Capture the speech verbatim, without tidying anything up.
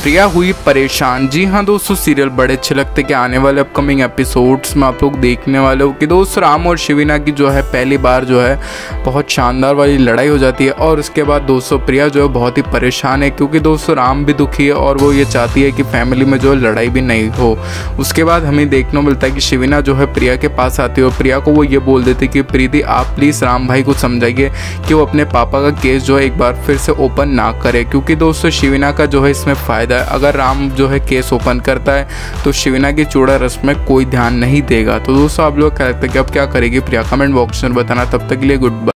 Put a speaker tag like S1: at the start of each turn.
S1: प्रिया हुई परेशान। जी हाँ दोस्तों, सीरियल बड़े अच्छे लगते कि आने वाले अपकमिंग एपिसोड्स में आप लोग देखने वाले हो कि दोस्तों राम और शिवीना की जो है पहली बार जो है बहुत शानदार वाली लड़ाई हो जाती है और उसके बाद दोस्तों प्रिया जो है बहुत ही परेशान है क्योंकि दोस्तों राम भी दुखी है और वो ये चाहती है कि फैमिली में जो है लड़ाई भी नहीं हो। उसके बाद हमें देखने को मिलता है कि शिवीना जो है प्रिया के पास आती है और प्रिया को वो ये बोल देती है कि प्रीति आप प्लीज़ राम भाई को समझाइए कि वो अपने पापा का केस जो है एक बार फिर से ओपन ना करे, क्योंकि दोस्तों शिवीना का जो है इसमें फ़ायदा है। अगर राम जो है केस ओपन करता है तो शिवीना की चूड़ा रस्म में कोई ध्यान नहीं देगा। तो दोस्तों आप लोग क्या लगता है कि अब क्या करेगी प्रिया? कमेंट बॉक्स में बताना। तब तक के लिए गुड बाय।